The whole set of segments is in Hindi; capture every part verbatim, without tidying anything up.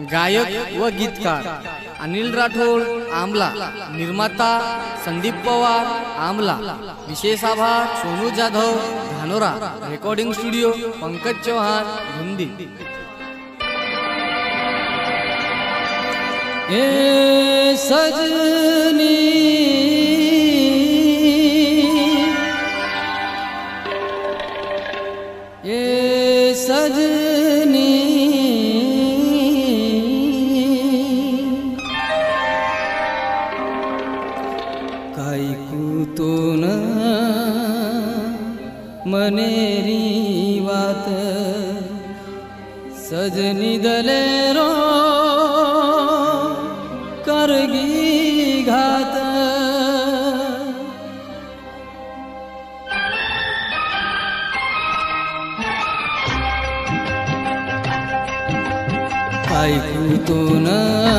गायक व गीतकार अनिल राठोड आमला, निर्माता संदीप पवार आमला, विशेष आभार सोनू जाधव धानोरा, रेकॉर्डिंग स्टुडिओ पंकज चौहान धुंदी। ए सजनी ए सजनी कायकू तो न मनेरी वात सजनी दलेरो करगी घात। ऐकू तो न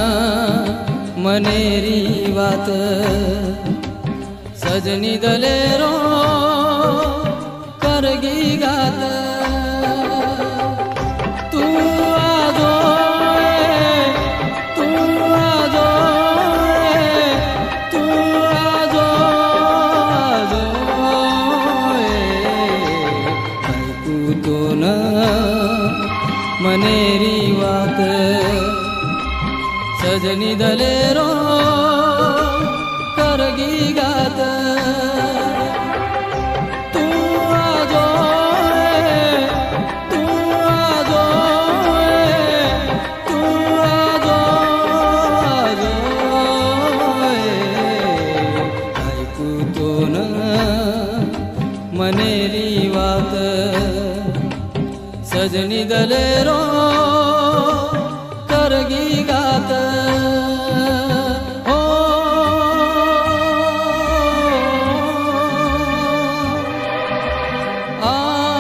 मनेरी वात सजनी दलेरो करगी घात। तू आजो तू आजो तू आजो आजो ऐकू तो न मनेरी वात सजनी दलेरो करगी घात। तू आजो तू आजो तू आजो आजो ऐकू तो न मनेरी वात सजनी दलेरो करगी घात। हो आ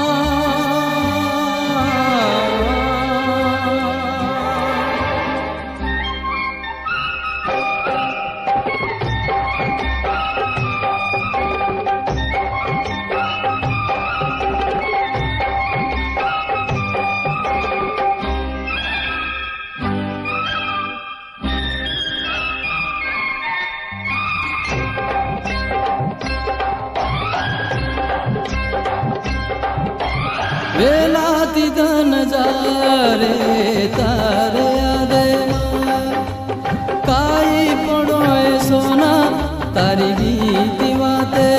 वेलाती दन जारे तारे यादे काई पड़ोए सोना तारी गीती वाते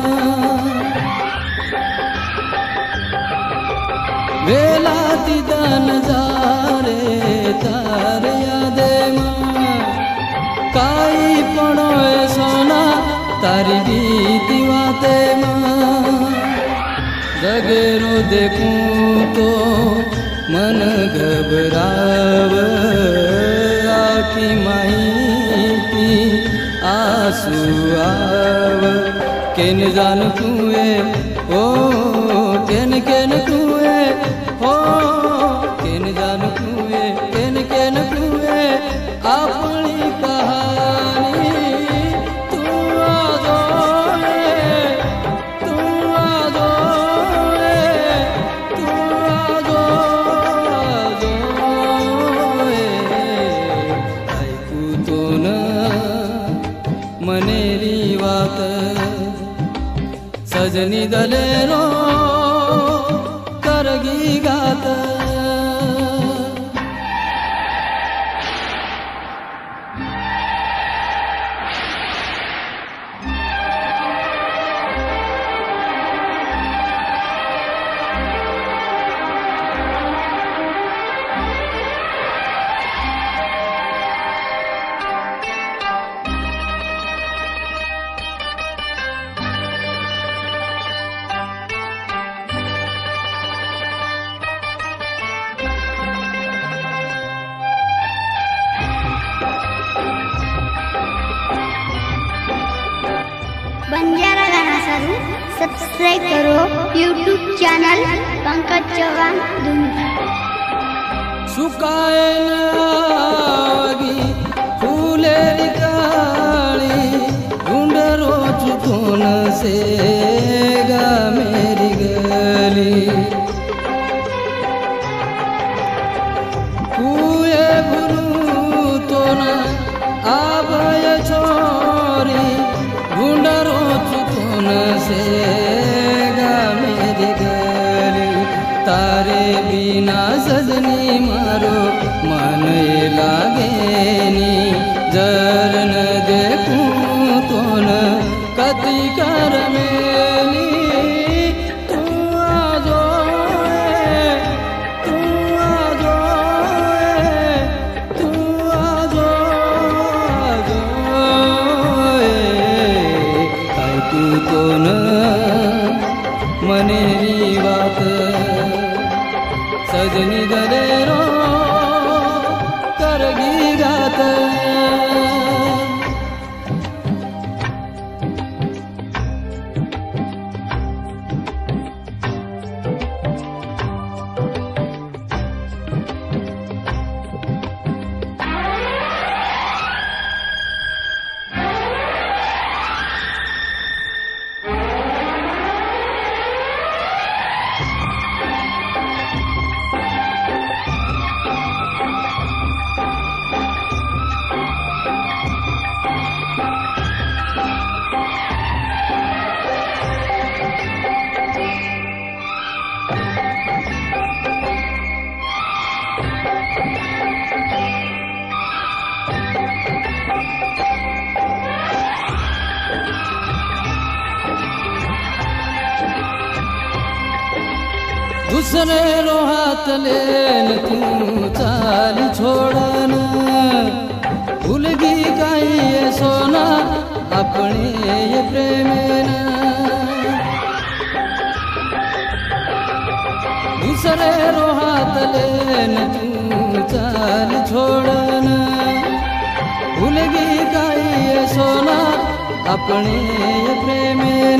वेलाती दन जारे तारे यादे काई पड़ोए सोना तारी गीती वाते जगेरो देखूं तो मन घबराव आखी माही आंसू आव। केन जान कुए ओ केन केन कुए ओ केन जान कुए केन केन कुए अपनी कहानी। तू आजो तू आजो मनेरी वात सजनी दलेरो करगी घात। बंजारा गाना सारू सब्सक्राइब करो यूट्यूब चैनल पंकज चौहान धुंदी। सुकाए नागी फूले काली ढूंढ रोज धुन से गा मेरी गली कुए भरू तारे बिना सजनी मारो मन ये लागेनी जर न देखूं तो न कति कर मेली तू आजो तू आजो तू आजो आजो काय तू तो न मनेरी बात सजनी दलेरो करगी गात दूसरे रो हाथ लेन तू चाल छोड़न भूलगी काई ये सोना अपने ये प्रेम दूसरे रो हाथ लेन तू चाल छोड़न भूलगी काई ये सोना अपने ये प्रेम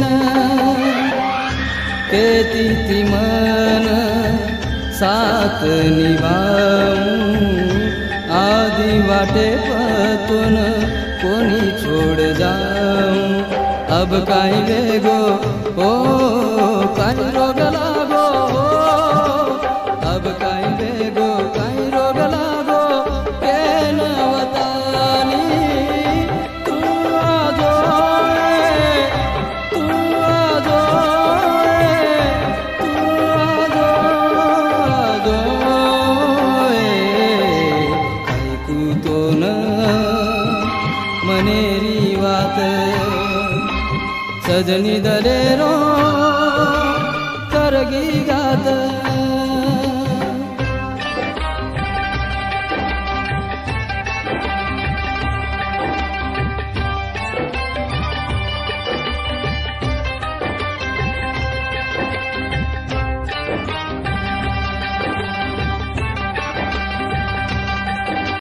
केती ती मन साथ निभाऊं आदि वाटे पतुन कोनी छोड़ जाऊं अब काई लेगो ओ काई रोग लागो अब काई लेगो काई रोग लागो के न वतानी तू आजो तू आजो मनेरी बात सजनी दलेरो करगी गात